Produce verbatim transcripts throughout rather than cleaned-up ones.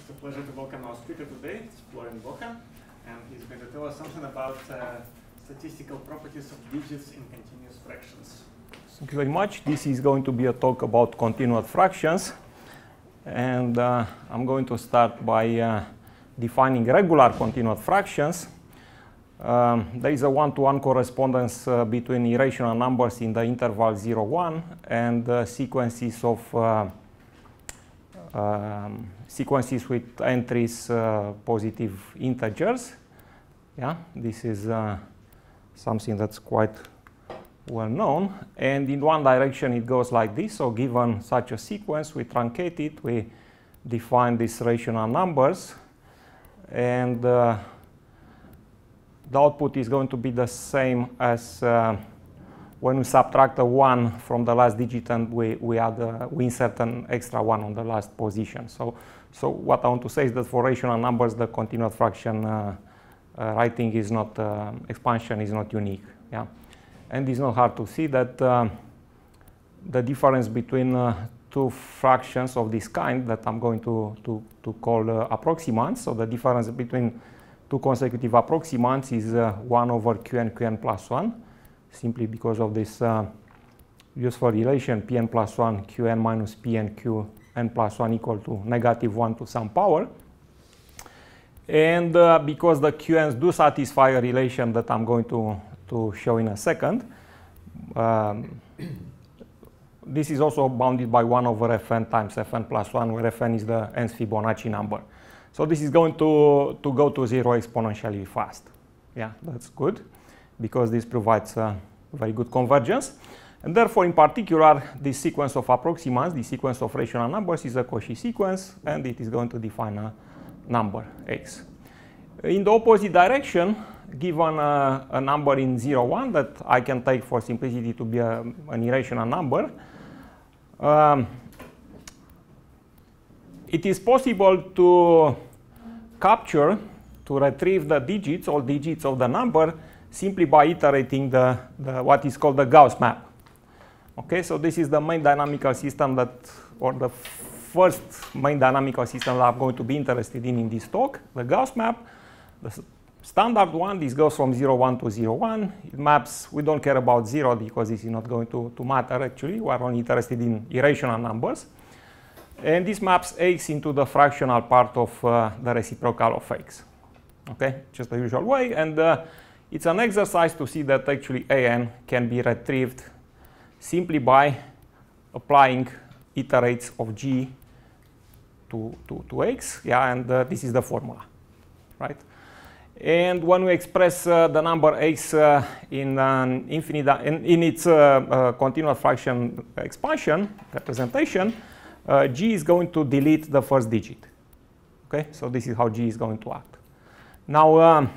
It's a pleasure to welcome our speaker today. It's Florian Bocha, and he's going to tell us something about uh, statistical properties of digits in continuous fractions. Thank you very much. This is going to be a talk about continuous fractions. And uh, I'm going to start by uh, defining regular continuous fractions. Um, there is a one-to-one correspondence uh, between irrational numbers in the interval zero, one and uh, sequences of uh, um, sequences with entries uh, positive integers. Yeah, this is uh, something that's quite well known. And in one direction it goes like this. So given such a sequence, we truncate it, we define these rational numbers, and uh, the output is going to be the same as uh, when we subtract a one from the last digit and we, we, add a, we insert an extra one on the last position. So, so what I want to say is that for rational numbers, the continuous fraction uh, uh, writing is not, uh, expansion is not unique. Yeah? And it's not hard to see that uh, the difference between uh, two fractions of this kind that I'm going to, to, to call uh, approximants, so the difference between two consecutive approximants is uh, one over qn, qn plus one, simply because of this uh, useful relation pn plus one, qn minus pn, qn plus one equal to negative one to some power. And uh, because the qn's do satisfy a relation that I'm going to, to show in a second, um, this is also bounded by one over fn times fn plus one, where fn is the nth Fibonacci number. So this is going to, to go to zero exponentially fast. Yeah, that's good, because this provides a very good convergence. And therefore, in particular, this sequence of approximants, the sequence of rational numbers, is a Cauchy sequence, and it is going to define a number x. In the opposite direction, given a, a number in zero, one that I can take for simplicity to be a, an irrational number, um, it is possible to capture, to retrieve the digits, all digits of the number, simply by iterating the, the what is called the Gauss map. Okay, so this is the main dynamical system that, or the first main dynamical system that I'm going to be interested in in this talk, the Gauss map. The standard one, this goes from zero, one to zero, one. It maps, we don't care about zero because this is not going to, to matter actually. We are only interested in irrational numbers. And this maps x into the fractional part of uh, the reciprocal of x. Okay, just the usual way. And uh, it's an exercise to see that actually A n can be retrieved simply by applying iterates of g to, to, to x. Yeah, and uh, this is the formula, right? And when we express uh, the number x uh, in, an infinite, in, in its uh, uh, continuous fraction expansion representation, Uh, g is going to delete the first digit. Okay, so this is how g is going to act. Now, um,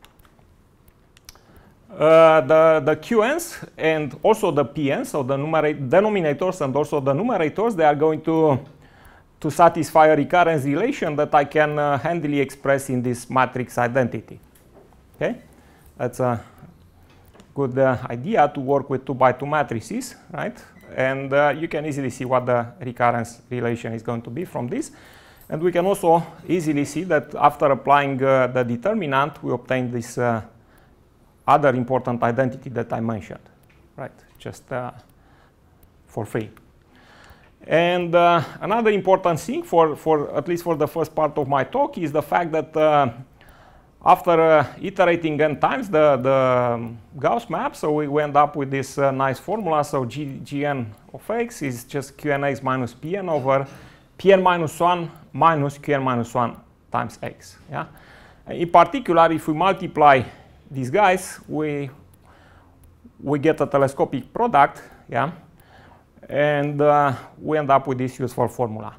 uh, the, the qn's and also the pn's, so the denominators and also the numerators, they are going to, to satisfy a recurrence relation that I can uh, handily express in this matrix identity. Okay, that's a good uh, idea to work with two by two matrices, right? And uh, you can easily see what the recurrence relation is going to be from this. And we can also easily see that after applying uh, the determinant, we obtain this uh, other important identity that I mentioned, right? Just uh, for free. And uh, another important thing, for, for at least for the first part of my talk, is the fact that uh, after uh, iterating n times the, the um, Gauss map, so we, we end up with this uh, nice formula. So G, Gn of x is just Qnx minus Pn over Pn minus one minus Qn minus one times x. Yeah. In particular, if we multiply these guys, we, we get a telescopic product, yeah, and uh, we end up with this useful formula.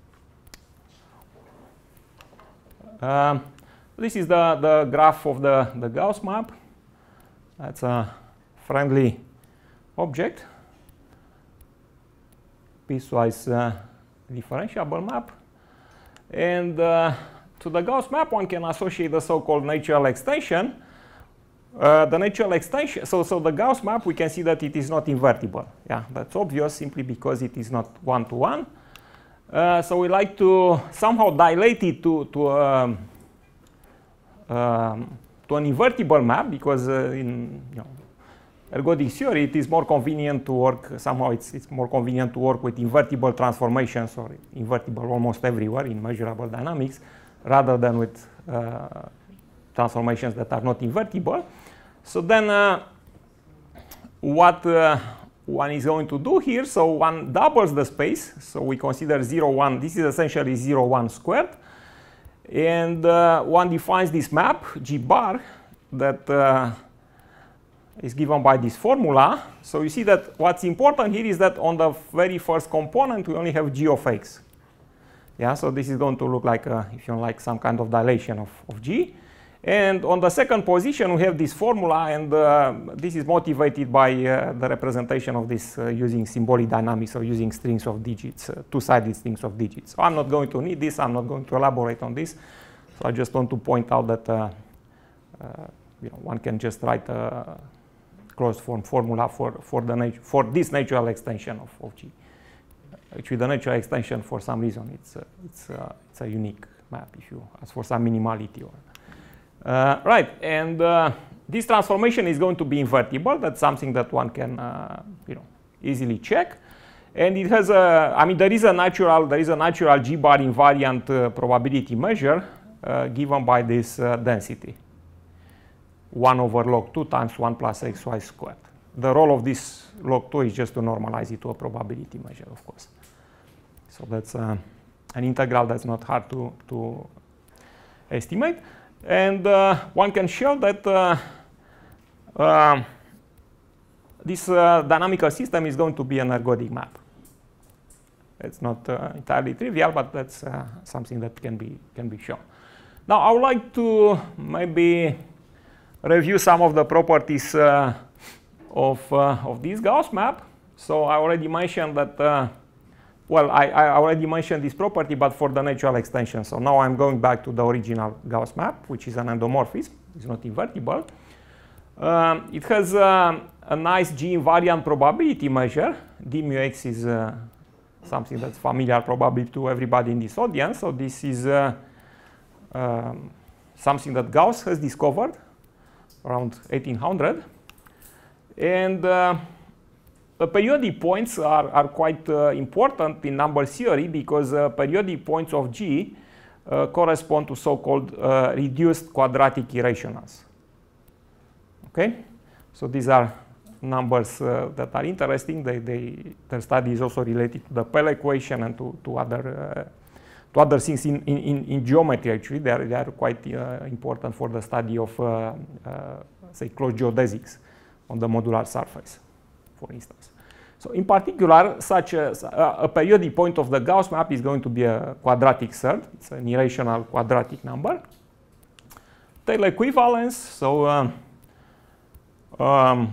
Um, This is the, the graph of the, the Gauss map. That's a friendly object, piecewise uh, differentiable map. And uh, to the Gauss map, one can associate the so-called natural extension. Uh, the natural extension, so, so the Gauss map, we can see that it is not invertible. Yeah, that's obvious simply because it is not one-to-one. Uh, so we like to somehow dilate it to, to, um, um, to an invertible map, because uh, in you know, ergodic theory it is more convenient to work, somehow it's, it's more convenient to work with invertible transformations, or invertible almost everywhere in measurable dynamics, rather than with uh, transformations that are not invertible. So then uh, what uh, one is going to do here, so one doubles the space, so we consider zero, one, this is essentially zero, one squared, and uh, one defines this map, G bar, that uh, is given by this formula. So you see that what's important here is that on the very first component we only have G of X. Yeah, so this is going to look like, a, if you like, some kind of dilation of, of G. And on the second position, we have this formula, and uh, this is motivated by uh, the representation of this uh, using symbolic dynamics, or using strings of digits, uh, two-sided strings of digits. So I'm not going to need this. I'm not going to elaborate on this. So I just want to point out that uh, uh, you know, one can just write a closed form formula for for the for this natural extension of, of G. Actually, the natural extension, for some reason, it's uh, it's uh, it's a unique map if you ask for some minimality or. Uh, right, and uh, this transformation is going to be invertible. That's something that one can, uh, you know, easily check. And it has a, I mean, there is a natural, there is a natural G bar invariant uh, probability measure uh, given by this uh, density, one over log two times one plus xy squared. The role of this log two is just to normalize it to a probability measure, of course. So that's uh, an integral that's not hard to to estimate. And uh, one can show that uh, uh, this uh, dynamical system is going to be an ergodic map. It's not uh, entirely trivial, but that's uh, something that can be can be shown. Now, I would like to maybe review some of the properties uh, of uh, of this Gauss map. So I already mentioned that. Uh, Well, I, I already mentioned this property, but for the natural extension. So now I'm going back to the original Gauss map, which is an endomorphism. It's not invertible. Um, it has uh, a nice G invariant probability measure. D mu x is uh, something that's familiar probably to everybody in this audience. So this is uh, um, something that Gauss has discovered around eighteen hundred. And uh, The periodic points are, are quite uh, important in number theory, because uh, periodic points of G uh, correspond to so-called uh, reduced quadratic irrationals. Okay, so these are numbers uh, that are interesting. They, they, their study is also related to the Pell equation and to, to other uh, to other things in, in, in geometry. Actually, they are, they are quite uh, important for the study of uh, uh, say closed geodesics on the modular surface, for instance. So in particular, such a, a periodic point of the Gauss map is going to be a quadratic third. It's an irrational quadratic number. Taylor equivalence, so um, um,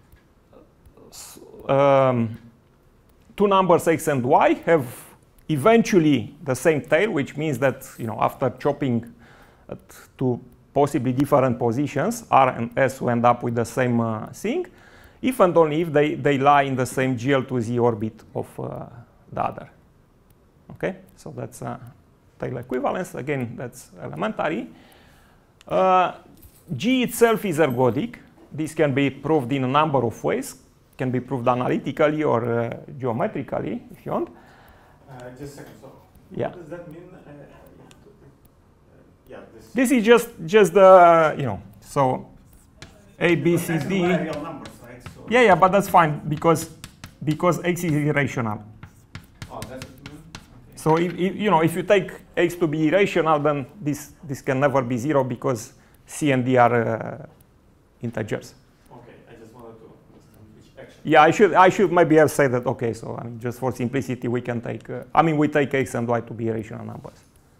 um, two numbers x and y have eventually the same tail, which means that, you know, after chopping at two possibly different positions, R and S, we end up with the same uh, thing, if and only if they, they lie in the same G L two Z orbit of uh, the other. Okay, so that's uh, Taylor equivalence. Again, that's elementary. Uh, G itself is ergodic. This can be proved in a number of ways. Can be proved analytically or uh, geometrically, if you want. Uh, just a second. So, yeah. What does that mean? Uh, yeah. This, this is just just the you know so A, B, C, D. Real numbers, right? So Yeah, yeah, but that's fine because because x is irrational. Oh, that's what you mean? Okay. So if, if you know if you take x to be irrational, then this this can never be zero because C and D are uh, integers. Okay, I just wanted to understand which action. Yeah, I should I should maybe have said that. Okay, so I mean, just for simplicity, we can take. Uh, I mean, we take x and y to be irrational numbers.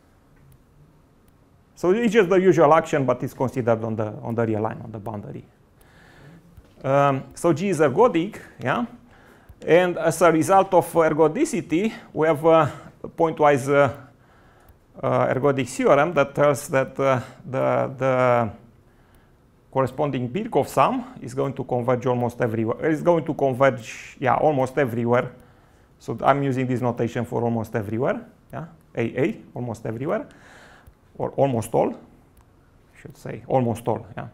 So it's just the usual action, but it's considered on the on the real line, on the boundary. Um, so G is ergodic, yeah, and as a result of ergodicity, we have a pointwise uh, uh, ergodic theorem that tells that uh, the the corresponding Birkhoff sum is going to converge almost everywhere. It's going to converge, yeah, almost everywhere. So I'm using this notation for almost everywhere. A A, almost everywhere, or almost all, I should say, almost all, yeah,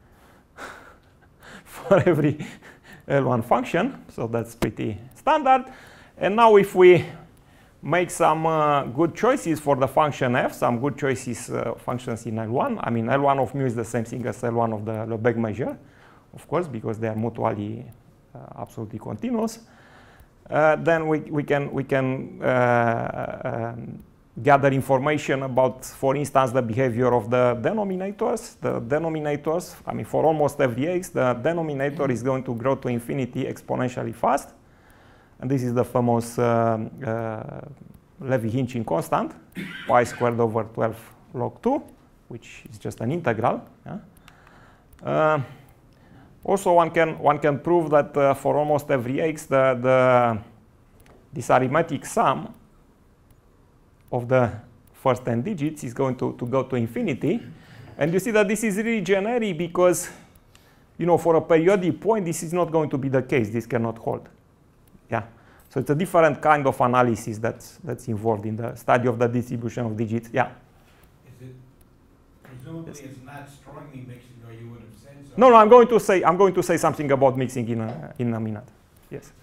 for every L one function, so that's pretty standard. And now if we make some uh, good choices for the function f, some good choices uh, functions in L one. I mean, L one of mu is the same thing as L one of the Lebesgue measure, of course, because they are mutually uh, absolutely continuous. Uh, then we, we can, we can uh, um, gather information about, for instance, the behavior of the denominators. The denominators, I mean, for almost every x, the denominator is going to grow to infinity exponentially fast. And this is the famous uh, uh, Levy-Hinchin constant, pi squared over twelve log two, which is just an integral. Yeah? Uh, also, one can, one can prove that uh, for almost every x, the, the, this arithmetic sum of the first ten digits is going to, to go to infinity. And you see that this is really generic because, you know, for a periodic point, this is not going to be the case. This cannot hold. Yeah, so it's a different kind of analysis that's that's involved in the study of the distribution of digits. Yeah. Is it presumably yes. It's not strongly mixing, or you would have said so? No, no. I'm going to say I'm going to say something about mixing in a, in a minute. Yes.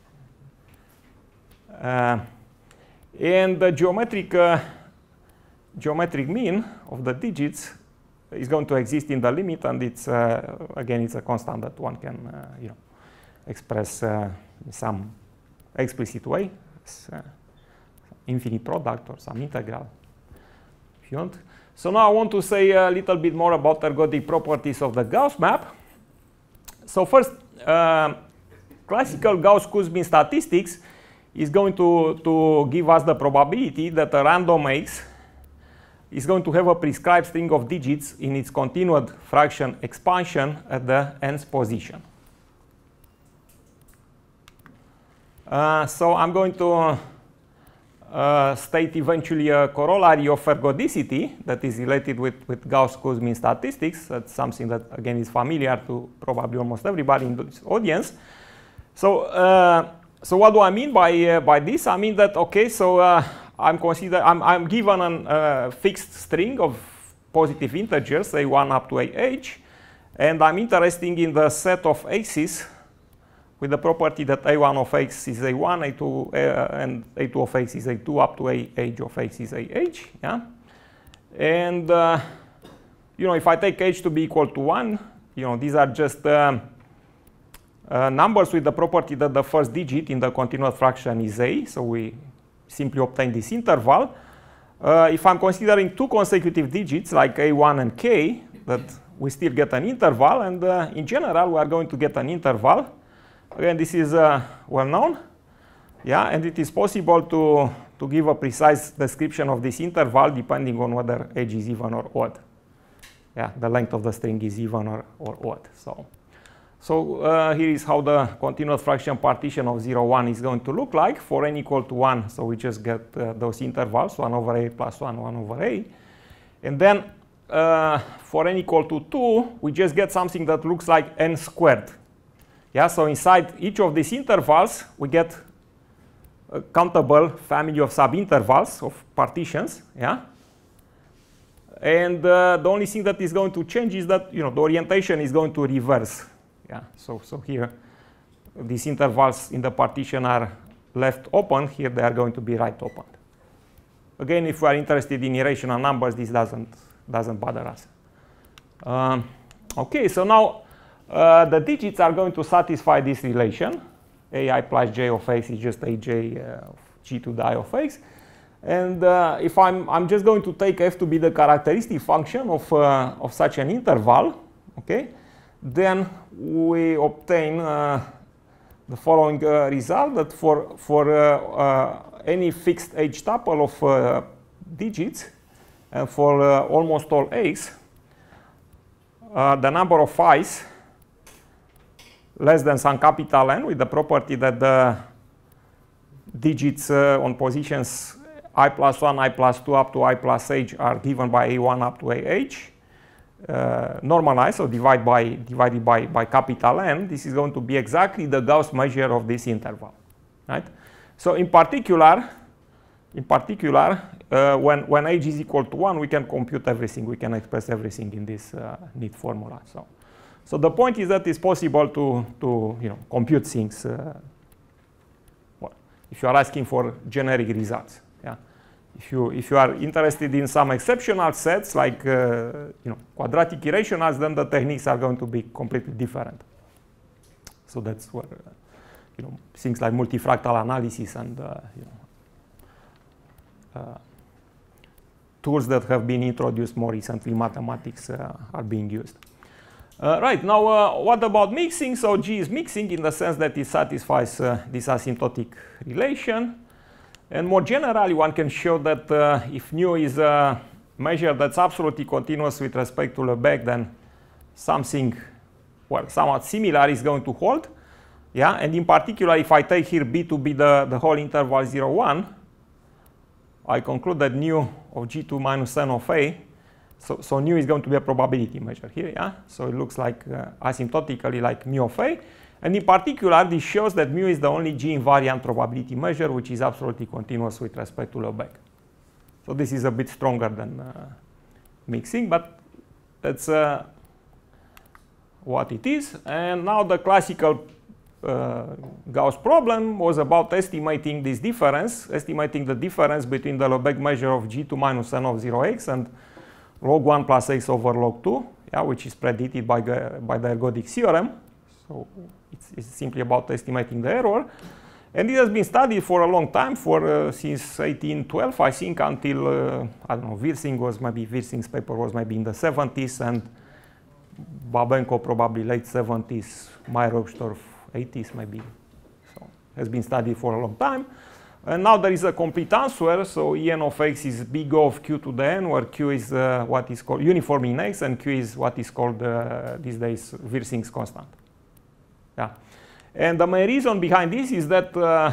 Uh, and the geometric uh, geometric mean of the digits is going to exist in the limit, and it's uh, again it's a constant that one can uh, you know express uh, in some explicit way, as, uh, infinite product or some integral, if you want. So now I want to say a little bit more about ergodic properties of the Gauss map. So first, uh, classical Gauss-Kuzmin statistics is going to, to give us the probability that a random x is going to have a prescribed string of digits in its continued fraction expansion at the nth position. Uh, so I'm going to uh, state eventually a corollary of ergodicity that is related with, with Gauss-Kuzmin statistics. That's something that, again, is familiar to probably almost everybody in this audience. So, uh, so what do I mean by, uh, by this? I mean that, OK, so uh, I'm, consider I'm, I'm given a uh, fixed string of positive integers, A one up to A H, and I'm interested in the set of x's with the property that A one of x is A one, A two, uh, and A two of x is A two, up to A H of x is A H. Yeah? And uh, you know, if I take h to be equal to one, you know, these are just um, uh, numbers with the property that the first digit in the continuous fraction is A. So we simply obtain this interval. Uh, if I'm considering two consecutive digits like A one and k, that we still get an interval. And uh, in general, we are going to get an interval. Again, this is uh, well known, yeah, and it is possible to, to give a precise description of this interval depending on whether h is even or odd. Yeah, the length of the string is even or, or odd. So, so uh, here is how the continuous fraction partition of zero, one is going to look like for n equal to one. So we just get uh, those intervals, one over a plus one, one over a. And then uh, for n equal to two, we just get something that looks like n squared. Yeah, so inside each of these intervals, we get a countable family of subintervals of partitions. Yeah, and uh, the only thing that is going to change is that you know the orientation is going to reverse. Yeah, so so here, these intervals in the partition are left open. Here they are going to be right opened. Again, if we are interested in irrational numbers, this doesn't doesn't bother us. Um, okay, so now. Uh, the digits are going to satisfy this relation. Ai plus j of x is just aj uh, of g to the I of x. And uh, if I'm, I'm just going to take f to be the characteristic function of, uh, of such an interval, okay, then we obtain uh, the following uh, result that for, for uh, uh, any fixed h tuple of uh, digits and for uh, almost all x, uh, the number of i's less than some capital N with the property that the digits uh, on positions I plus one, I plus two up to I plus h are given by A one up to A H. Uh, normalized, so divide by, divided by, by capital N. This is going to be exactly the Gauss measure of this interval. Right? So in particular, in particular, uh, when, when age is equal to one, we can compute everything. We can express everything in this uh, neat formula. So, so the point is that it's possible to, to you know, compute things uh, well, if you are asking for generic results. Yeah? If, you, if you are interested in some exceptional sets, like uh, you know, quadratic irrationals, then the techniques are going to be completely different. So that's where uh, you know, things like multifractal analysis and uh, you know, uh, tools that have been introduced more recently, mathematics, uh, are being used. Uh, right, now uh, what about mixing? So G is mixing in the sense that it satisfies uh, this asymptotic relation. And more generally, one can show that uh, if nu is a measure that's absolutely continuous with respect to Lebesgue, then something, well, somewhat similar is going to hold. Yeah, and in particular, if I take here B to be the, the whole interval zero, one, I conclude that nu of G two minus n of A, so, so nu is going to be a probability measure here, yeah? So it looks like uh, asymptotically like mu of A. And in particular, this shows that mu is the only G invariant probability measure which is absolutely continuous with respect to Lebesgue. So this is a bit stronger than uh, mixing, but that's uh, what it is. And now the classical Uh, Gauss problem was about estimating this difference, estimating the difference between the Lebesgue measure of G two minus n of zero x and log one plus x over log two, yeah, which is predicted by the, by the ergodic theorem. So it's, it's simply about estimating the error. And it has been studied for a long time, for uh, since eighteen twelve, I think, until, uh, I don't know, Wirsing was maybe, Wirsing's paper was maybe in the seventies, and Babenko probably late seventies, Mayer-Obstorff eighties maybe. So has been studied for a long time. And now there is a complete answer. So En of x is big O of q to the n, where q is uh, what is called uniform in x, and q is what is called uh, these days Wirsing's constant. Yeah. And the main reason behind this is that uh,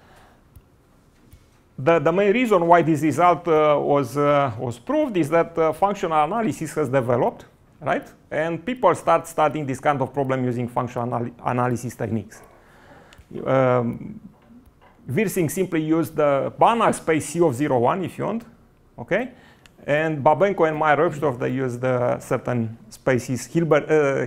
the, the main reason why this result uh, was, uh, was proved is that uh, functional analysis has developed, right? And people start studying this kind of problem using functional anal analysis techniques. Um, Wirsing simply used the Banach space C of zero, one, if you want, okay? And Babenko and Mayer-Obstorff, they used uh, certain spaces, Hilbert, uh,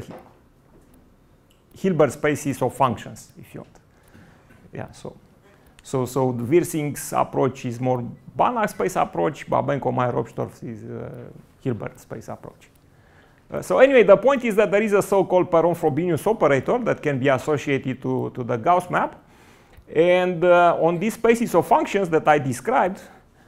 Hilbert spaces of functions, if you want. Yeah, so, so, so the Wirsing's approach is more Banach space approach, Babenko, Mayer-Obstorff is uh, Hilbert space approach. Uh, so anyway, the point is that there is a so-called Perron-Frobenius operator that can be associated to, to the Gauss map. And uh, on these spaces of functions that I described,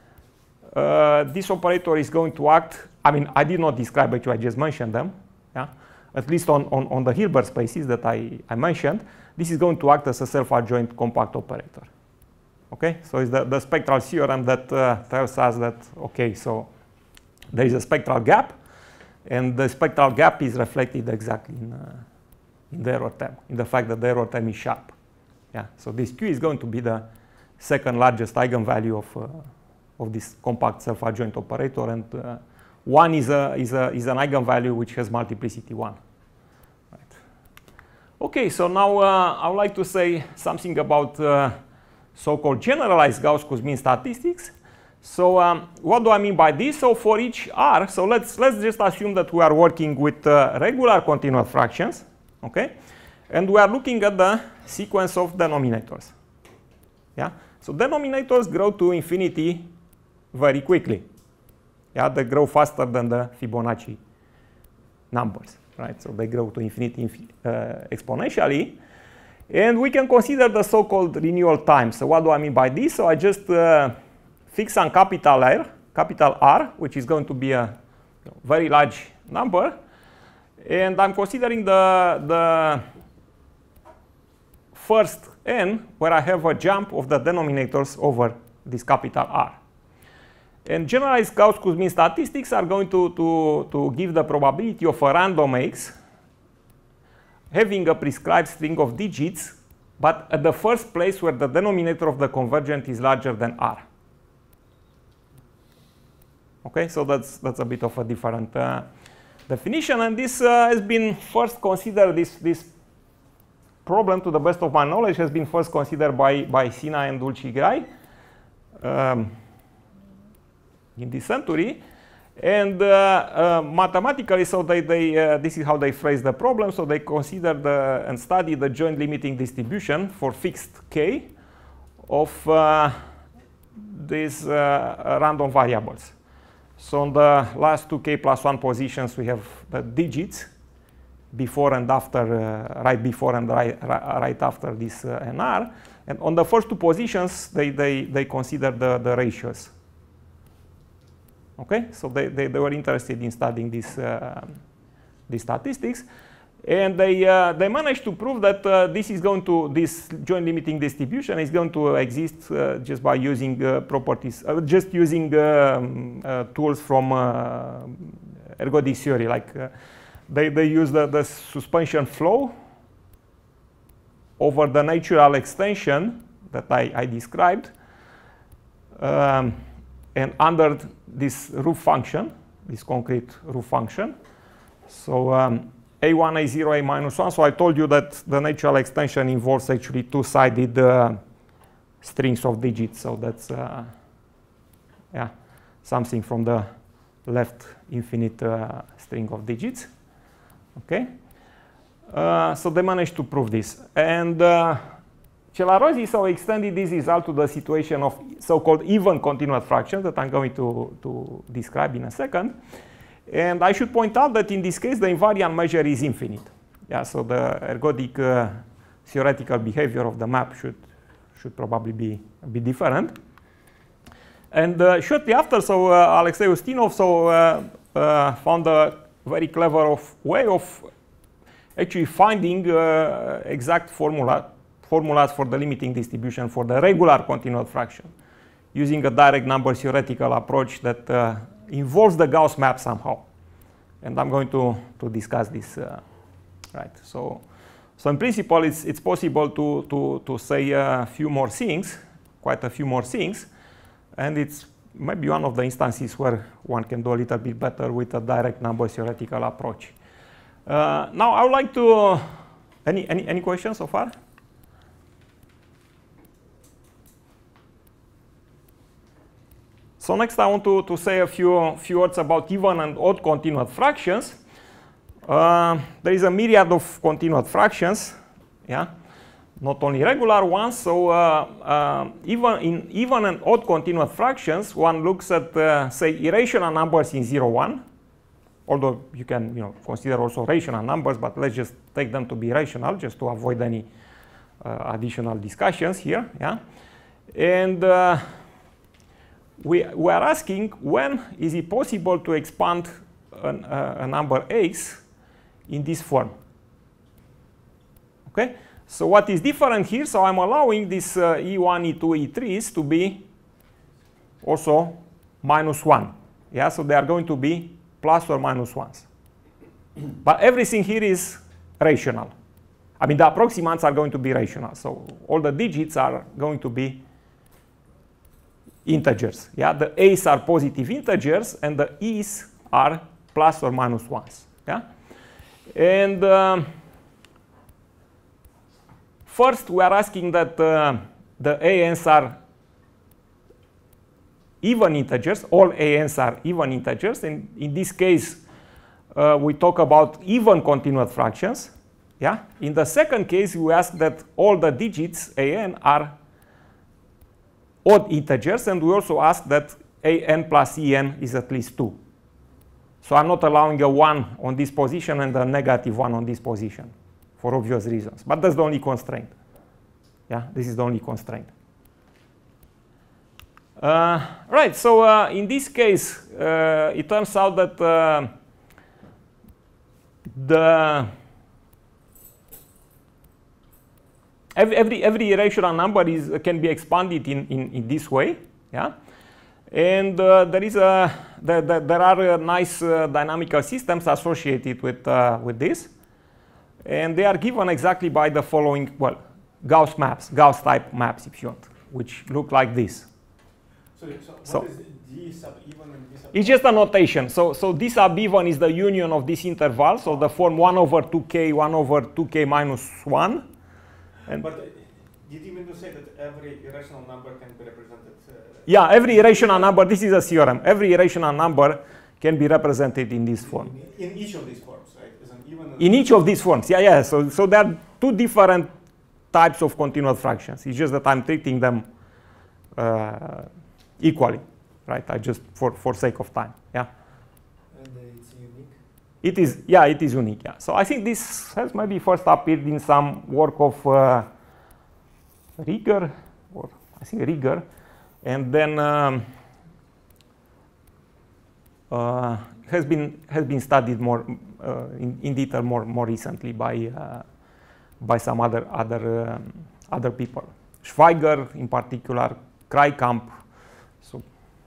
uh, this operator is going to act, I mean, I did not describe it, I just mentioned them, yeah? At least on, on, on the Hilbert spaces that I, I mentioned, this is going to act as a self-adjoint compact operator. Okay, so it's the, the spectral theorem that uh, tells us that, okay, so there is a spectral gap, and the spectral gap is reflected exactly in, uh, in the error term, in the fact that the error term is sharp. Yeah, so this Q is going to be the second largest eigenvalue of, uh, of this compact self-adjoint operator, and uh, one is, a, is, a, is an eigenvalue which has multiplicity one. Right. Okay, so now uh, I would like to say something about uh, so-called generalized Gauss-Kuzmin statistics. So um, what do I mean by this? So for each R, so let's, let's just assume that we are working with uh, regular continuous fractions, okay? And we are looking at the sequence of denominators. Yeah? So denominators grow to infinity very quickly. Yeah, they grow faster than the Fibonacci numbers, right? So they grow to infinity infi uh, exponentially. And we can consider the so-called renewal time. So what do I mean by this? So I just uh, fix on capital R, capital R, which is going to be a you know, very large number. And I'm considering the, the first n, where I have a jump of the denominators over this capital R. And generalized Gauss-Kuzmin statistics are going to, to, to give the probability of a random X having a prescribed string of digits, but at the first place where the denominator of the convergent is larger than R. Okay, so that's, that's a bit of a different uh, definition, and this uh, has been first considered, this, this problem, to the best of my knowledge, has been first considered by, by Sina and Dulci-Gray. Um, in this century. And uh, uh, mathematically, so they, they, uh, this is how they phrase the problem. So they consider the, and study the joint limiting distribution for fixed k of uh, these uh, random variables. So on the last two k plus one positions, we have the digits before and after, uh, right before and right, right after this uh, N R. And on the first two positions, they, they, they consider the, the ratios. Okay, so they, they, they were interested in studying this, uh, these statistics. And they, uh, they managed to prove that uh, this is going to, this joint limiting distribution is going to exist uh, just by using uh, properties, uh, just using um, uh, tools from uh, ergodic theory. Like uh, they, they use the, the suspension flow over the natural extension that I, I described. Um, and under this roof function, this concrete roof function. So um, A one, A zero, A minus one. So I told you that the natural extension involves actually two-sided uh, strings of digits. So that's uh, yeah, something from the left infinite uh, string of digits. Okay. Uh, so they managed to prove this. And uh, Celarozzi so extended this result to the situation of so-called even continuous fractions that I'm going to, to describe in a second. And I should point out that in this case, the invariant measure is infinite. Yeah, so the ergodic uh, theoretical behavior of the map should, should probably be a bit different. And uh, shortly after, so uh, Alexei Ustinov so, uh, uh, found a very clever of way of actually finding uh, exact formula formulas for the limiting distribution for the regular continuous fraction using a direct number theoretical approach that uh, involves the Gauss map somehow. And I'm going to, to discuss this, uh, right? So, so in principle, it's, it's possible to, to, to say a few more things, quite a few more things, and it's maybe one of the instances where one can do a little bit better with a direct number theoretical approach. Uh, now, I would like to, uh, any, any, any questions so far? So next I want to, to say a few, few words about even and odd continuous fractions. Uh, there is a myriad of continuous fractions, yeah, not only regular ones. So uh, uh, even in even and odd continuous fractions, one looks at, uh, say, irrational numbers in zero, one, although you can you know, consider also rational numbers, but let's just take them to be rational just to avoid any uh, additional discussions here, yeah. And uh, We, we are asking when is it possible to expand an, uh, a number x in this form. Okay, so what is different here? So I'm allowing this uh, E one, E two, E threes to be also minus one. Yeah, so they are going to be plus or minus ones. But everything here is rational. I mean, the approximants are going to be rational. So all the digits are going to be integers. Yeah, the a's are positive integers and the e's are plus or minus ones. Yeah, and um, first we are asking that uh, the an's are even integers. All an's are even integers, and in this case uh, we talk about even continuous fractions. Yeah, in the second case we ask that all the digits an are odd integers, and we also ask that an plus en is at least two. So I'm not allowing a one on this position and a negative one on this position for obvious reasons. But that's the only constraint. Yeah, this is the only constraint. Uh, right, so uh, in this case, uh, it turns out that uh, the Every, every, every irrational number is, uh, can be expanded in, in, in this way, yeah? And uh, there, is a, there, there, there are uh, nice uh, dynamical systems associated with, uh, with this. And they are given exactly by the following, well, Gauss maps, Gauss type maps, if you want, which look like this. So, so what So- is D sub even and D sub It's just a notation. So, so this sub even is the union of this interval, so the form one over two k, one over two k minus one. And But uh, did you mean to say that every irrational number can be represented? Uh, yeah, every irrational number, this is a theorem, every irrational number can be represented in this form. In each of these forms, right? Is an even in each of these forms, yeah, yeah. So, so there are two different types of continuous fractions. It's just that I'm treating them uh, equally, right? I just, for, for sake of time, yeah. And uh, it's unique? It is, yeah, it is unique, yeah. So I think this has maybe first appeared in some work of uh, Rieger, or I think Rieger, and then um, uh, has been has been studied more uh, in, in detail more more recently by uh, by some other other um, other people, Schweiger in particular, Krijkamp. So,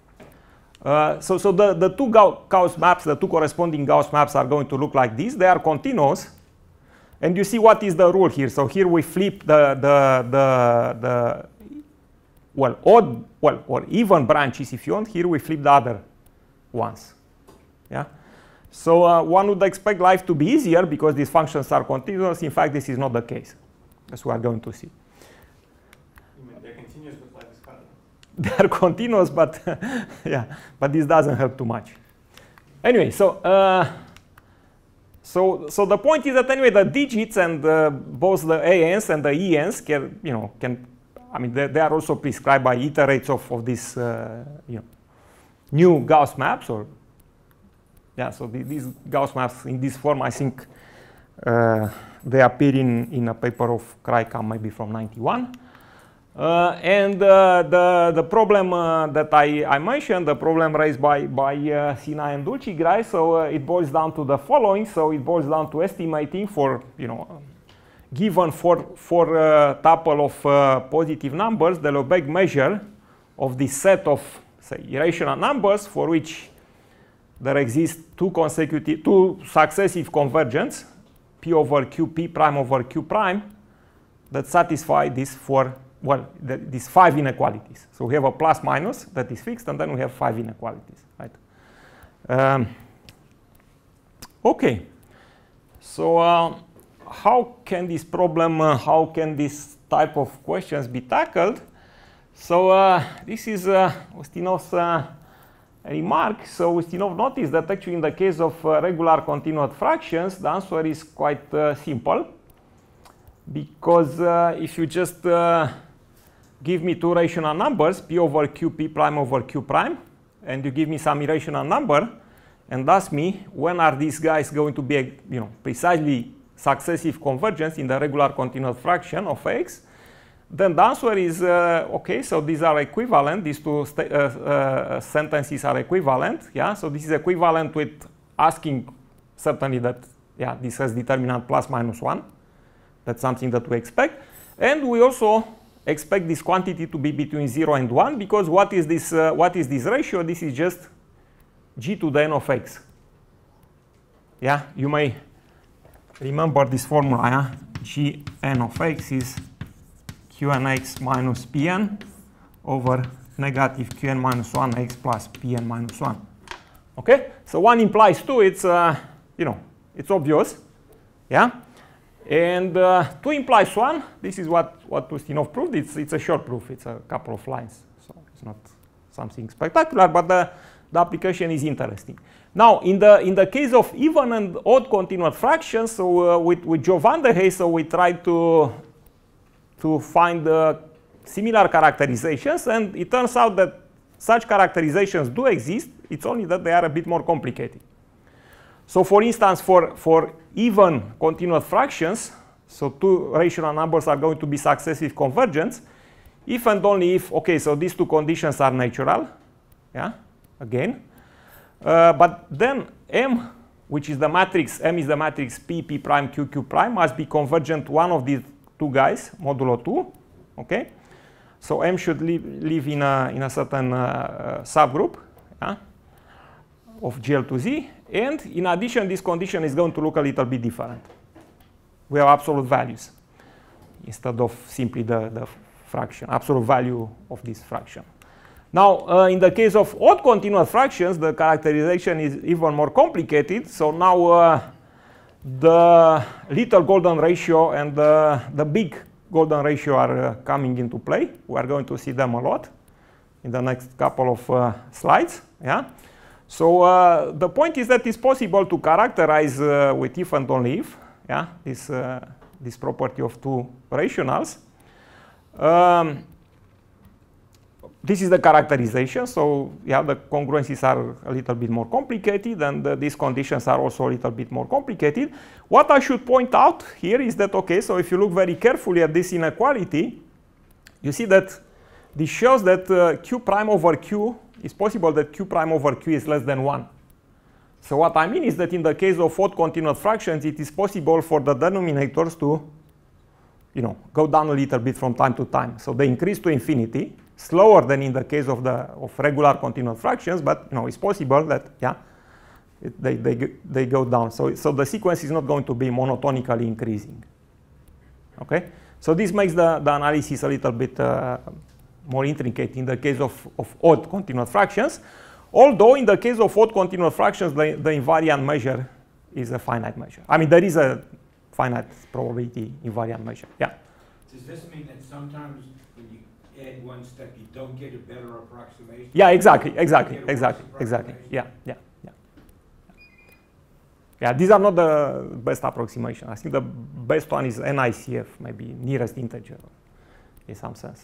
uh, so so the the two Gauss maps, the two corresponding Gauss maps are going to look like this. They are continuous. And you see what is the rule here. So here we flip the, the, the, the well, odd, well, or even branches if you want. Here we flip the other ones. Yeah. So uh, one would expect life to be easier because these functions are continuous. In fact, this is not the case, as we are going to see. You mean they're continuous, but life is harder? They are continuous, but yeah, but this doesn't help too much. Anyway, so. Uh, So, so the point is that anyway, the digits and uh, both the A Ns and the E Ns can, you know, can, I mean, they, they are also prescribed by iterates of, of this, uh, you know, new Gauss maps, or, yeah, so the, these Gauss maps in this form, I think uh, they appear in, in a paper of Krijkamp, maybe from ninety-one. Uh, and uh, the, the problem uh, that I, I mentioned, the problem raised by, by uh, Sinai and Dulcigrai, so uh, it boils down to the following. So it boils down to estimating for, you know, given for, for a tuple of uh, positive numbers, the Lebesgue measure of this set of, say, irrational numbers for which there exist two consecutive, two successive convergence, P over Q, P prime over Q prime, that satisfy this for well, the, these five inequalities. So we have a plus minus that is fixed, and then we have five inequalities, right? Um, okay. So uh, how can this problem, uh, how can this type of questions be tackled? So uh, this is uh, Ustinov's uh, remark. So Ustinov noticed that actually in the case of uh, regular continuous fractions, the answer is quite uh, simple. Because uh, if you just uh, give me two rational numbers, P over Q, P prime over Q prime, and you give me some irrational number, and ask me when are these guys going to be, you know, precisely successive convergence in the regular continuous fraction of X, then the answer is, uh, okay, so these are equivalent, these two uh, uh, sentences are equivalent, yeah, so this is equivalent with asking certainly that, yeah, this has determinant plus minus one. That's something that we expect. And we also expect this quantity to be between zero and one, because what is this, uh, what is this ratio? This is just g to the n of x. Yeah, you may remember this formula, yeah? G n of x is qnx minus pn over negative qn minus one x plus pn minus one. Okay, so one implies two, it's, uh, you know, it's obvious, yeah? And uh, two implies one. This is what, what Ustinov proved. It's, it's a short proof. It's a couple of lines. So it's not something spectacular, but the, the application is interesting. Now, in the, in the case of even and odd continuous fractions, so uh, with, with Joe van der Heijs, so we tried to, to find uh, similar characterizations. And it turns out that such characterizations do exist. It's only that they are a bit more complicated. So for instance, for, for even continuous fractions, so two rational numbers are going to be successive convergence, if and only if, okay, so these two conditions are natural, yeah, again. Uh, but then M, which is the matrix, M is the matrix P, P prime, Q, Q prime, must be convergent to one of these two guys, modulo two, okay? So M should live, live in, a, in a certain uh, uh, subgroup, yeah, of G L to Z. And in addition, this condition is going to look a little bit different. We have absolute values instead of simply the, the fraction, absolute value of this fraction. Now, uh, in the case of odd continuous fractions, the characterization is even more complicated. So now uh, the little golden ratio and the, the big golden ratio are uh, coming into play. We are going to see them a lot in the next couple of uh, slides. Yeah. So uh, the point is that it's possible to characterize uh, with if and only if, yeah, this uh, this property of two rationals. Um, This is the characterization, so yeah, the congruencies are a little bit more complicated, and uh, these conditions are also a little bit more complicated. What I should point out here is that, okay, so if you look very carefully at this inequality, you see that this shows that uh, q prime over q, it's possible that q prime over q is less than one. So what I mean is that in the case of odd continuous fractions, it is possible for the denominators to, you know, go down a little bit from time to time. So they increase to infinity, slower than in the case of the of regular continuous fractions, but you know, it's possible that yeah, it, they they they go down. So so the sequence is not going to be monotonically increasing. Okay, so this makes the the analysis a little bit uh, more intricate in the case of of odd continuous fractions. Although in the case of odd continuous fractions, the the invariant measure is a finite measure. I mean, there is a finite probability invariant measure. Yeah. Does this mean that sometimes when you add one step, you don't get a better approximation? Yeah, exactly, exactly, exactly, exactly. Yeah, yeah, yeah. Yeah, these are not the best approximation. I think the best one is N I C F, maybe nearest integer, in some sense.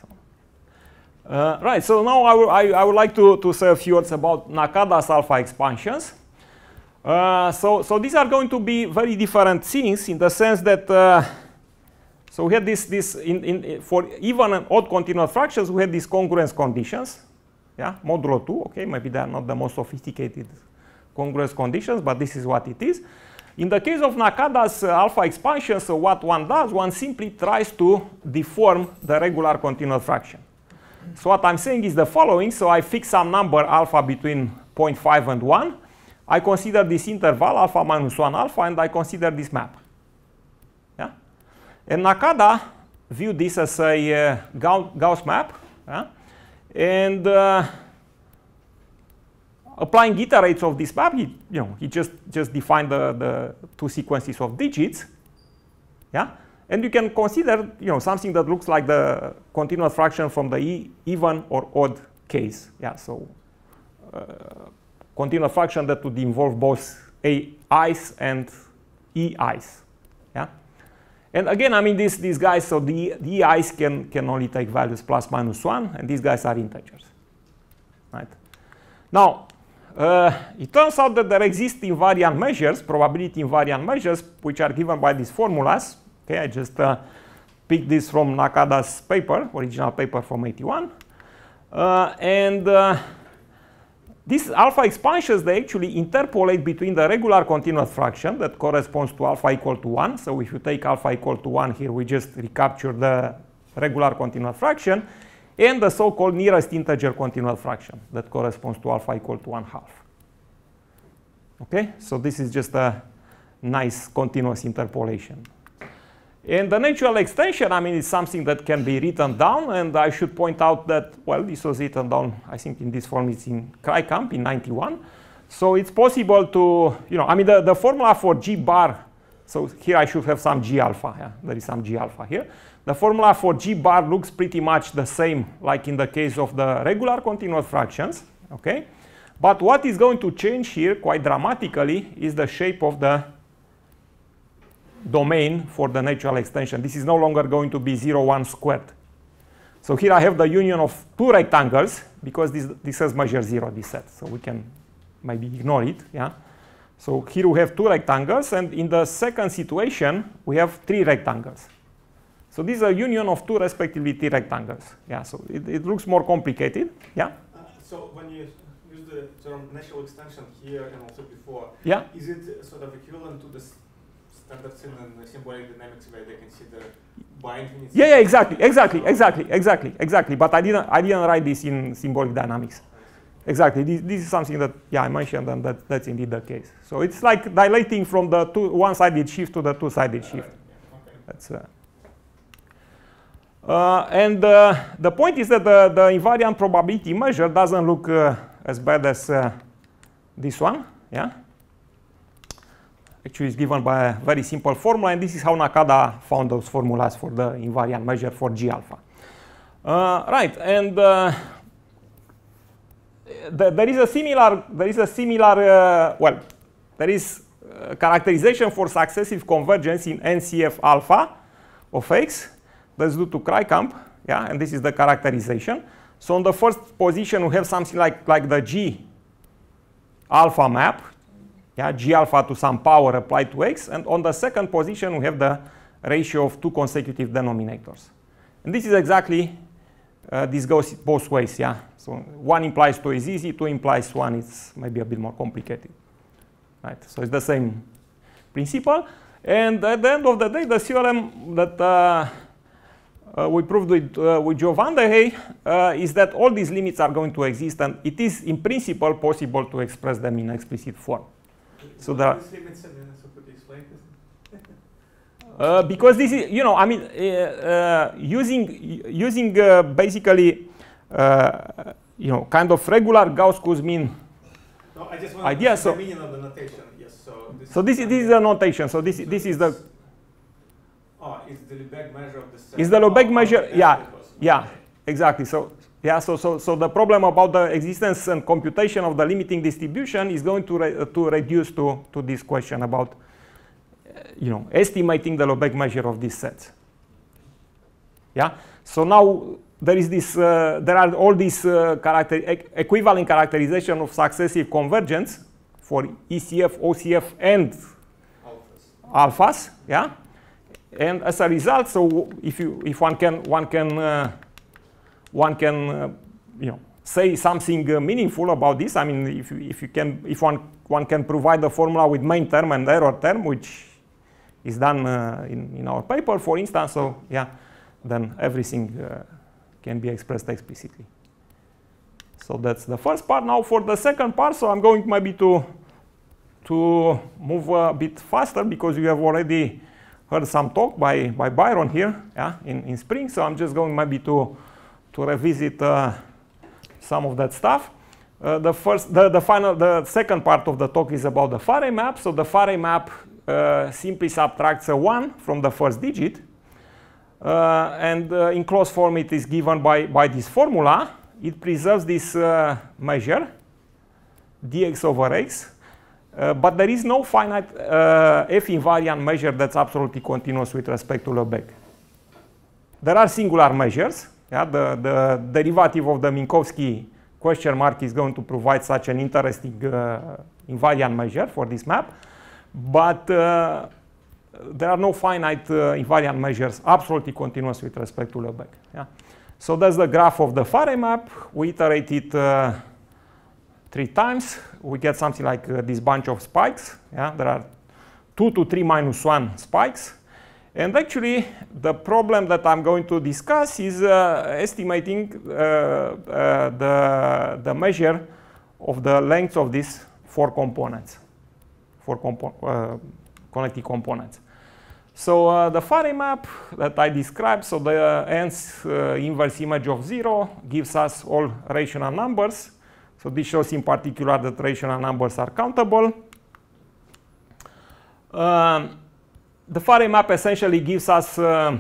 Uh, right. So now I, will, I, I would like to to say a few words about Nakada's alpha expansions. Uh, so so these are going to be very different things in the sense that. Uh, So we had this, this in, in, for even and odd continuous fractions, we had these congruence conditions, yeah, modulo two, okay, maybe they are not the most sophisticated congruence conditions, but this is what it is. In the case of Nakada's uh, alpha expansion, so what one does, one simply tries to deform the regular continuous fraction. So what I'm saying is the following, so I fix some number alpha between zero point five and one, I consider this interval alpha minus one alpha, and I consider this map. And Nakada viewed this as a uh, Gauss map, yeah? And uh, applying iterates of this map, he, you know, he just just defined the, the two sequences of digits, yeah. And you can consider, you know, something that looks like the continuous fraction from the e even or odd case, yeah. So uh, continuous fraction that would involve both a i's and e i's, yeah. And again, I mean, these, these guys, so the, the i's can, can only take values plus minus one, and these guys are integers. Right? Now, uh, it turns out that there exist invariant measures, probability invariant measures, which are given by these formulas. Okay, I just uh, picked this from Nakada's paper, original paper from eighty-one. Uh, and uh, these alpha expansions, they actually interpolate between the regular continuous fraction that corresponds to alpha equal to one. So if you take alpha equal to one here, we just recapture the regular continuous fraction, and the so-called nearest integer continuous fraction that corresponds to alpha equal to one half. Okay, so this is just a nice continuous interpolation. And the natural extension, I mean, is something that can be written down, and I should point out that, well, this was written down, I think in this form, it's in Kreikamp in ninety-one. So it's possible to, you know, I mean, the, the formula for G bar, so here I should have some G alpha, yeah, there is some G alpha here. The formula for G bar looks pretty much the same like in the case of the regular continuous fractions, okay? But what is going to change here quite dramatically is the shape of the domain for the natural extension. This is no longer going to be zero, one squared. So here I have the union of two rectangles, because this, this has measure zero, this set. So we can maybe ignore it, yeah? So here we have two rectangles, and in the second situation, we have three rectangles. So this is a union of two respectively three rectangles. Yeah, so it, it looks more complicated, yeah? Uh, so when you use the term natural extension here and also before, yeah, is it sort of equivalent to the standards in the symbolic dynamics where they consider bi-infinite? Yeah, yeah, exactly, exactly, exactly, exactly, exactly. But I didn't, I didn't write this in symbolic dynamics. Exactly. This, this is something that, yeah, I mentioned, and that, that's indeed the case. So it's like dilating from the two, one-sided shift to the two-sided shift. Right. Yeah. Okay. That's. Uh, uh, and uh, the point is that the, the invariant probability measure doesn't look uh, as bad as uh, this one, yeah. actually is given by a very simple formula, and this is how Nakada found those formulas for the invariant measure for G alpha. Uh, right, and uh, th there is a similar, there is a similar, uh, well, there is uh, characterization for successive convergence in N C F alpha of X. That's due to Kreikamp, yeah, and this is the characterization. So on the first position, we have something like, like the G alpha map, yeah, G alpha to some power applied to X. And on the second position, we have the ratio of two consecutive denominators. And this is exactly, uh, this goes both ways, yeah. So one implies two is easy, two implies one is maybe a bit more complicated, right? So it's the same principle. And at the end of the day, the theorem that uh, uh, we proved with, uh, with Joe van der Hey uh, is that all these limits are going to exist, and it is in principle possible to express them in explicit form. So there are, so could you explain this? uh, because this is, you know, I mean, uh, uh, using using uh, basically, uh, you know, kind of regular Gauss-Kuzmin No, I just want idea. to So the meaning of the notation. Yes. So this, so this is this is the notation. So this so this is the oh, it's the Lebesgue measure of the set. is the Lebesgue of- measure. of the Yeah, S yeah, okay. exactly. So. Yeah, so, so, so the problem about the existence and computation of the limiting distribution is going to, re to reduce to, to this question about, uh, you know, estimating the Lebesgue measure of these sets. Yeah, so now there is this, uh, there are all these uh, character e equivalent characterization of successive convergence for E C F, O C F, and Alphas. alphas. Yeah, and as a result, so if you, if one can, one can. Uh, one can, uh, you know, say something uh, meaningful about this. I mean, if you, if you can, if one one can provide the formula with main term and error term, which is done uh, in in our paper, for instance. So yeah, then everything uh, can be expressed explicitly. So that's the first part. Now for the second part, so I'm going maybe to to move a bit faster because you have already heard some talk by by Byron here, yeah, in in spring. So I'm just going maybe to to revisit uh, some of that stuff. Uh, the first, the, the final, the second part of the talk is about the Farey map. So the Farey map uh, simply subtracts a one from the first digit, uh, and uh, in closed form it is given by by this formula. It preserves this uh, measure dx over x, uh, but there is no finite uh, F invariant measure that's absolutely continuous with respect to Lebesgue. There are singular measures. Yeah, the, the derivative of the Minkowski question mark is going to provide such an interesting uh, invariant measure for this map. But uh, there are no finite uh, invariant measures absolutely continuous with respect to Lebesgue. Yeah. So that's the graph of the Farey map. We iterate it uh, three times. We get something like uh, this bunch of spikes. Yeah. There are two to three minus one spikes. And actually, the problem that I'm going to discuss is uh, estimating uh, uh, the, the measure of the length of these four components, four compo uh, connected components. So uh, the Farey map that I described, so the nth uh, inverse image of zero gives us all rational numbers. So this shows in particular that rational numbers are countable. Um, The Farey map essentially gives us, uh,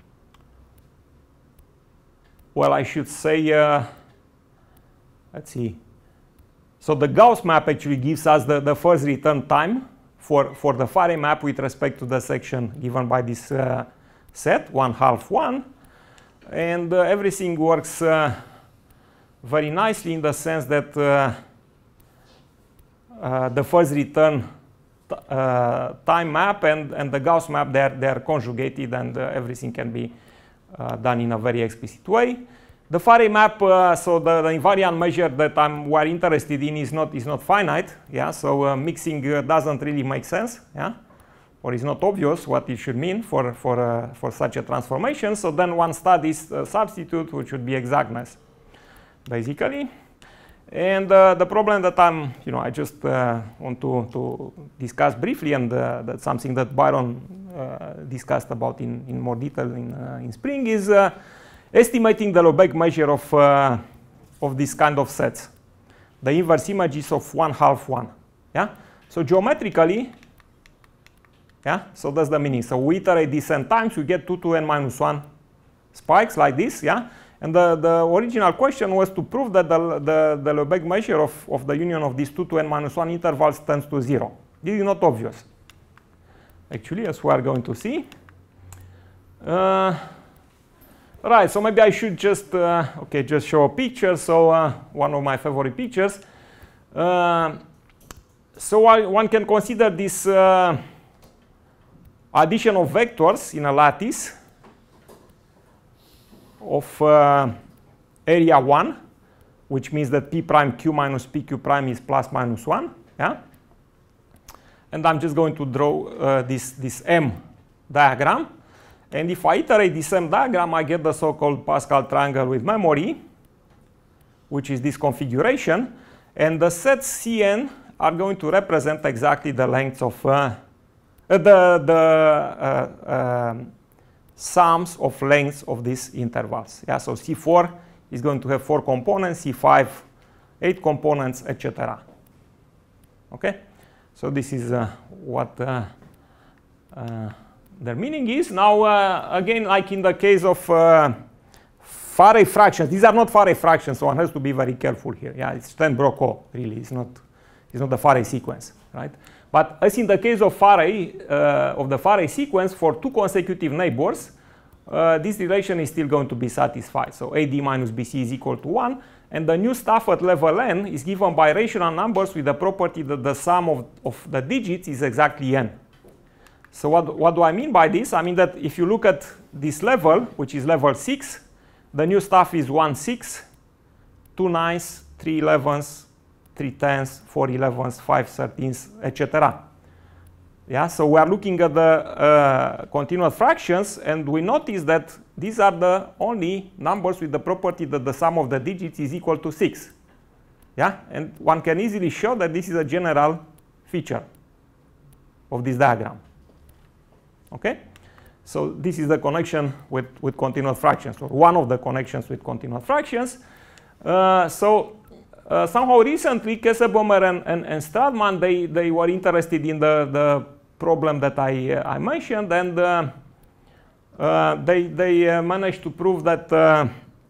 well, I should say, uh, let's see. So the Gauss map actually gives us the, the first return time for, for the Farey map with respect to the section given by this uh, set, one half one. And uh, everything works uh, very nicely in the sense that uh, uh, the first return Uh, time map and, and the Gauss map, they're, they're conjugated, and uh, everything can be uh, done in a very explicit way. The Farey map, uh, so the, the invariant measure that I'm we're interested in is not, is not finite. Yeah, so uh, mixing uh, doesn't really make sense. Yeah, or it's not obvious what it should mean for, for, uh, for such a transformation. So then one studies a substitute, which would be exactness, basically. And uh, the problem that I'm, you know, I just uh, want to, to discuss briefly, and uh, that's something that Byron uh, discussed about in, in more detail in, uh, in spring, is uh, estimating the Lebesgue measure of, uh, of this kind of sets, the inverse images of one half one. Yeah? So geometrically, Yeah, so that's the meaning. So we iterate this n times, we get two to n minus one spikes like this. Yeah, and the, the original question was to prove that the, the, the Lebesgue measure of, of the union of these two to n minus one intervals tends to zero. This is not obvious, actually, as we are going to see. Uh, right, so maybe I should just, uh, okay, just show a picture. So uh, one of my favorite pictures. Uh, so I, one can consider this uh, addition of vectors in a lattice of uh, area one, which means that p prime q minus pq prime is plus minus one. Yeah? And I'm just going to draw uh, this, this M diagram. And if I iterate this M diagram, I get the so-called Pascal triangle with memory, which is this configuration. And the sets C n are going to represent exactly the lengths of uh, the, the uh, um, sums of lengths of these intervals. Yeah, so C four is going to have four components, C five, eight components, et cetera. Okay, so this is uh, what uh, uh, their meaning is. Now, uh, again, like in the case of uh, Farey fractions, these are not Farey fractions, so one has to be very careful here. Yeah, it's Stern-Brokow, really. It's not, it's not the Farey sequence, right? But as in the case of Farey, uh, of the Farey sequence, for two consecutive neighbors, uh, this relation is still going to be satisfied. So A D minus B C is equal to one, and the new stuff at level n is given by rational numbers with the property that the sum of, of the digits is exactly n. So what, what do I mean by this? I mean that if you look at this level, which is level six, the new stuff is one six, two nines, three elevens, three tens, four elevens, five thirteens, et cetera. Yeah, so we are looking at the uh, continuous fractions, and we notice that these are the only numbers with the property that the sum of the digits is equal to six. Yeah, and one can easily show that this is a general feature of this diagram. Okay, so this is the connection with, with continuous fractions, or one of the connections with continuous fractions. Uh, so uh, somehow recently, Kesselbaumer and, and, and Stratman, they, they were interested in the, the problem that I, uh, I mentioned, and uh, uh, they, they uh, managed to prove that uh,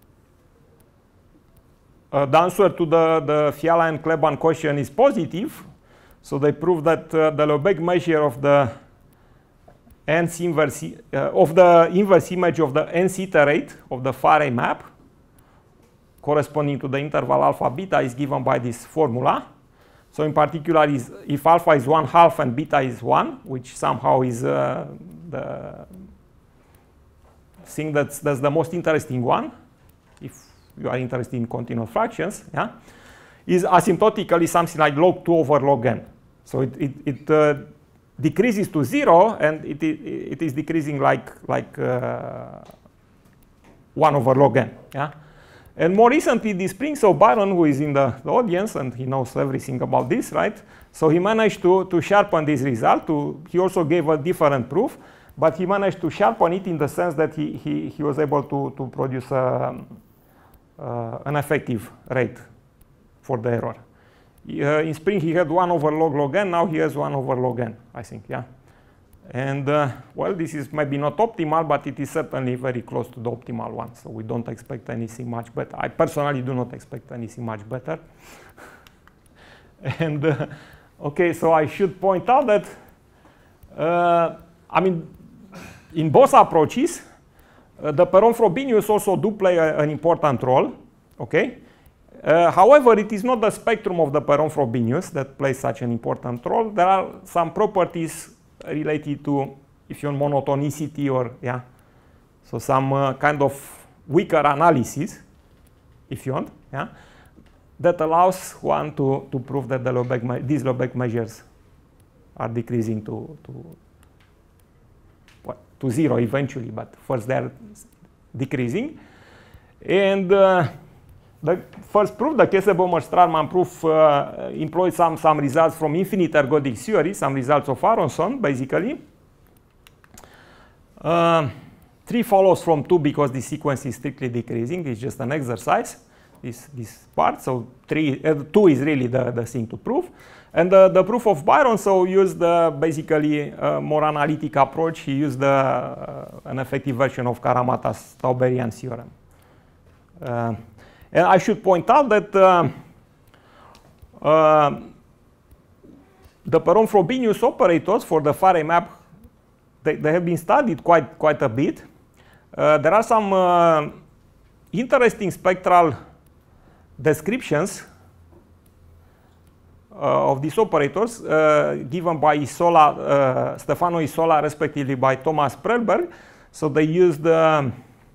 uh, the answer to the, the Fiala and Kleban question is positive. So they proved that uh, the Lebesgue measure of the nth inverse uh, of the inverse image of the nth iterate of the Farey map corresponding to the interval alpha beta is given by this formula. So in particular, is if alpha is one half and beta is one, which somehow is uh, the thing that's, that's the most interesting one, if you are interested in continuous fractions, yeah, is asymptotically something like log two over log n. So it, it, it uh, decreases to zero, and it, it, it is decreasing like, like uh, one over log n. Yeah? And more recently, this Prince Byron, who is in the, the audience, and he knows everything about this, right? So he managed to, to sharpen this result. To, he also gave a different proof, but he managed to sharpen it in the sense that he, he, he was able to, to produce a, uh, an effective rate for the error. Uh, in spring, he had one over log log n. Now he has one over log n, I think, yeah. And, uh, well, this is maybe not optimal, but it is certainly very close to the optimal one. So we don't expect anything much better. I personally do not expect anything much better. And, uh, OK, so I should point out that, uh, I mean, in both approaches, uh, the Perron-Frobenius also do play a, an important role, OK? Uh, however, it is not the spectrum of the Perron-Frobenius that plays such an important role. There are some properties related to, if you want, monotonicity, or, yeah, so some uh, kind of weaker analysis, if you want, yeah, that allows one to, to prove that the Lebesgue, these Lebesgue measures are decreasing to, to, what, to zero eventually, but first they're decreasing. And uh, the first proof, the Kesselbaumer-Stratman proof, uh, employs some, some results from infinite ergodic theory, some results of Aronson, basically. Uh, three follows from two because the sequence is strictly decreasing. It's just an exercise. this, this part. So three, uh, two is really the, the thing to prove. And the, the proof of Byron, so used the basically uh, more analytic approach. He used the, uh, an effective version of Karamata's Tauberian theorem. Uh, and I should point out that uh, uh, the Perron-Frobenius operators for the Faraday map, they, they have been studied quite, quite a bit. Uh, there are some uh, interesting spectral descriptions uh, of these operators uh, given by Isola, uh, Stefano Isola, respectively by Thomas Prellberg. So they used, um,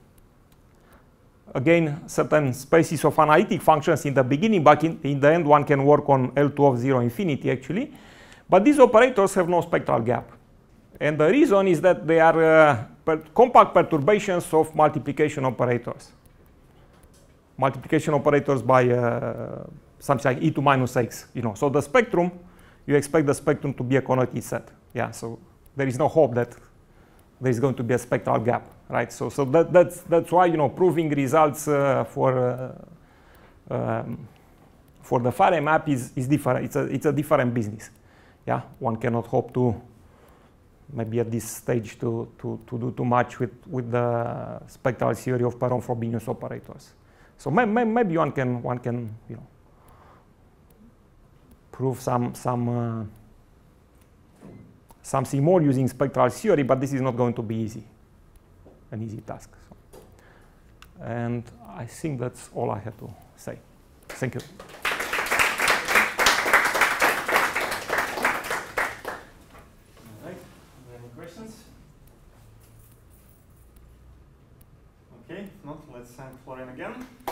again, certain species of analytic functions in the beginning, but in, in the end one can work on L two of zero infinity actually. But these operators have no spectral gap. And the reason is that they are uh, per compact perturbations of multiplication operators. Multiplication operators by uh, something like e to minus x, you know. So the spectrum, you expect the spectrum to be a connected set. Yeah, so there is no hope that there is going to be a spectral gap, right? So, so that, that's, that's why, you know, proving results uh, for, uh, um, for the Faraday map is, is different. It's a, it's a different business. Yeah, one cannot hope to, maybe at this stage, to, to, to do too much with, with the spectral theory of Perron-Frobenius operators. So may, may, maybe one can, one can, you know, prove some, some, uh, something more using spectral theory, but this is not going to be easy, an easy task. So. And I think that's all I have to say. Thank you. All right. Any questions? Okay, if not, let's thank Florian again.